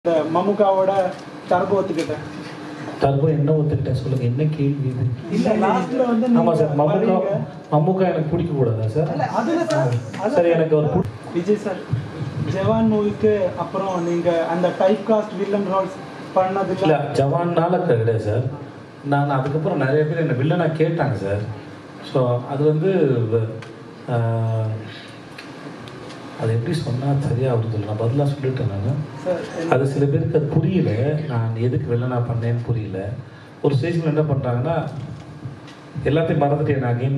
இந்த மம்முக்காவோட டர்போ ஒத்துக்கிட்டேன். டர்போ என்ன ஒத்துக்கிட்டேன் சொல்லுங்க, என்ன கேள்வி இது? இல்ல லாஸ்ட்ல வந்து ஆமா சார், மம்முக்கா எனக்கு பிடிக்க கூடாதா சார்? அதுல சார் சரி, எனக்கு ஒரு விஜய் சார் ஜவான் மூவிக்கு அப்புறம் நீங்க அந்த டைப் காஸ்ட் வில்லன் ரோல்ஸ் பண்ணது இல்ல. ஜவான்னால கிடையாது சார். நான் அதுக்கப்புறம் நிறைய பேர் என்ன வில்லனா கேட்டாங்க சார். ஸோ அது வந்து அது எப்படி சொன்னால் சரியாக வருது, நான் பதிலாக சொல்லிட்டேன். நான் அது சில பேருக்கு அது புரியல, நான் எதுக்கு வெளில நான் பண்ணேன்னு புரியல. ஒரு ஸ்டேஜில் என்ன பண்ணுறாங்கன்னா எல்லாத்தையும் மறந்துட்டு என்ன அகைன்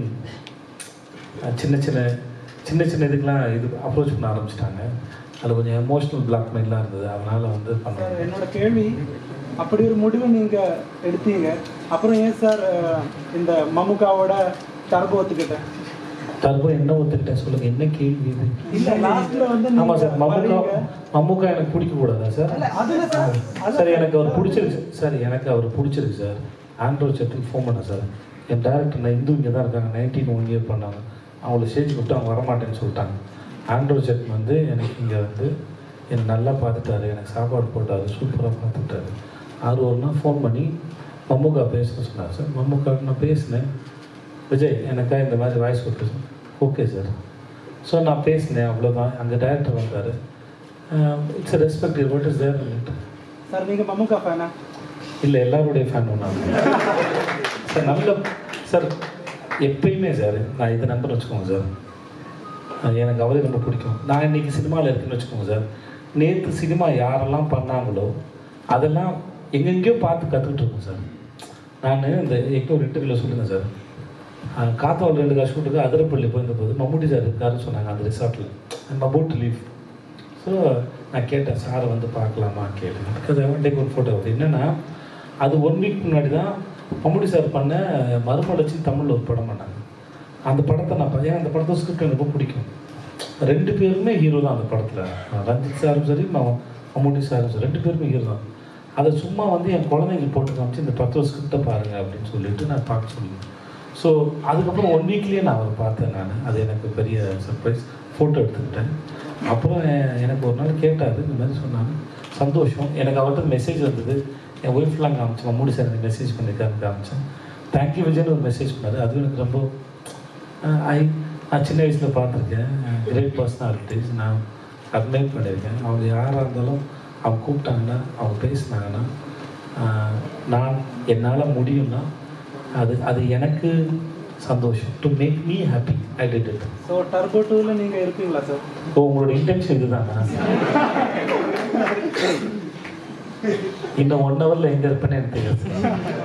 சின்ன சின்ன இதுக்கெலாம் இது அப்ரோச் பண்ண ஆரம்பிச்சிட்டாங்க. அதில் கொஞ்சம் எமோஷ்னல் பிளாக்மெயிலாம் இருந்தது, அதனால் வந்து பண்ணேன். என்னோட கேள்வி, அப்படி ஒரு முடிவை நீங்கள் எடுத்தீங்க, அப்புறம் ஏன் சார் இந்த மம்முக்காவோட டர்போ ஒத்துக்கிட்டேன்? டர்போ என்ன ஒத்துக்கிட்டேன் சொல்லுங்க, என்ன கேள்வி இது? இல்ல லாஸ்ட்ல வந்து ஆமா சார், மம்முக்கா எனக்கு பிடிக்க கூடாதா சார்? அதுல சார் சரி, எனக்கு அவர் பிடிச்சிருக்கு சார். எனக்கு அவர் பிடிச்சிருக்கு சார். ஆண்ட்ராய்ட் செட்டுக்கு ஃபோன் பண்ணேன் சார். என் டேரக்டர் நான் இங்கே தான் இருக்காங்க, 19 இயர் பண்ணாங்க. அவங்கள ஸ்டேஜ் கூப்பிட்டு அவங்க வரமாட்டேன்னு சொல்லிட்டாங்க. ஆண்ட்ராய்ட் செட் வந்து எனக்கு இங்கே வந்து என்னை நல்லா பார்த்துட்டாரு, எனக்கு சாப்பாடு போட்டார், சூப்பராக பார்த்துட்டாரு. ஒரு நாள் ஃபோன் பண்ணி மம்முக்கா பேச சொன்னார் சார். மம்முக்காவுக்கு நான் பேசினேன், விஜய் எனக்கா இந்த மாதிரி வாய்ஸ் கொடுத்து, ஓகே சார். ஸோ நான் பேசினேன், அவ்வளோதான். அங்கே டைரக்டர் வந்தார். It's respect, what is there sir. நீங்கள் மம்முக்கா ஃபேனா? இல்லை, எல்லாருடைய ஃபேன் ஒன்றாங்க சார். நல்ல சார், எப்பயுமே சார் நான் இதை நம்பர் வச்சுக்கோங்க சார், எனக்கு அவரே ரொம்ப பிடிக்கும். நான் இன்றைக்கி சினிமாவில் இருக்குன்னு வச்சுக்கோங்க சார். நேற்று சினிமா யாரெல்லாம் பண்ணாங்களோ அதெல்லாம் எங்கெங்கேயோ பார்த்து கற்றுக்கிட்டு இருக்கோம் சார். நான் இந்த எங்கே ஒரு இன்டர்வியூவில் சொல்லுங்கள் சார், காத்தாவில் 2 ஷூட்டுக்கு அதிரப்பள்ளி போயிருந்தபோது மம்முட்டி சார் இருக்காருன்னு சொன்னாங்க அந்த ரிசார்ட்டில். I'm about to leave. So நான் கேட்டேன், சாரை வந்து பார்க்கலாமா கேட்டேன். பிகாஸ் ஐ வாண்ட் டேக் ஒரு ஃபோட்டோ. என்னென்னா அது 1 வீக் முன்னாடி தான் மம்முட்டி சார் பண்ண மறுமலர்ச்சி தமிழில் ஒரு படம் பண்ணாங்க. அந்த படத்தை நான் ஏன்னா அந்த படத்தை ஸ்கிரிப்ட் எனக்கு ரொம்ப பிடிக்கும். 2 பேருமே ஹீரோ தான் அந்த படத்தில். ரஞ்சித் சாரும் சரி, மம்முட்டி சாரும் சரி, 2 பேருமே ஹீரோ தான். அதை சும்மா வந்து என் குழந்தைங்க போட்டு காமிச்சு இந்த படத்தோட ஸ்கிரிப்டை பாருங்கள் அப்படின்னு சொல்லிட்டு நான் பார்க்க சொல்லுவேன். ஸோ அதுக்கப்புறம் 1 வீக்லேயே நான் அவரை பார்த்தேன். நான் அது எனக்கு பெரிய சர்ப்ரைஸ். ஃபோட்டோ எடுத்துக்கிட்டேன். அப்புறம் எனக்கு ஒரு நாள் கேட்டார், இந்த மாதிரி சொன்னாங்க. சந்தோஷம். எனக்கு அவர்கிட்ட மெசேஜ் வந்தது, என் ஒய்ஃப்லாம் காமிச்சேன், மம்முட்டி சார் எனக்கு மெசேஜ் பண்ணியிருக்காருன்னு காமிச்சேன். தேங்க்யூ விஜய்னு ஒரு மெசேஜ் பண்ணார். அதுவும் எனக்கு ரொம்ப நான் சின்ன வயசில் பார்த்துருக்கேன். கிரேட் பர்சனாலிட்டிஸ் நான் அட்மைர் பண்ணியிருக்கேன். அவங்க யாராக இருந்தாலும் அவங்க கூப்பிட்டாங்கன்னா, அவங்க பேசினாங்கன்னா, நான் என்னால் முடியும்னா அது எனக்கு சந்தோஷம். To make me happy, I did it. So Turbo 2ல நீங்கள் இருப்பீங்களா சார்? ஓ, உங்களோட இன்டென்ஷன் இதுதானா? இன்னும் 1 ஹவரில் எங்கே இருப்பேன்னு எனக்கு தெரியாது.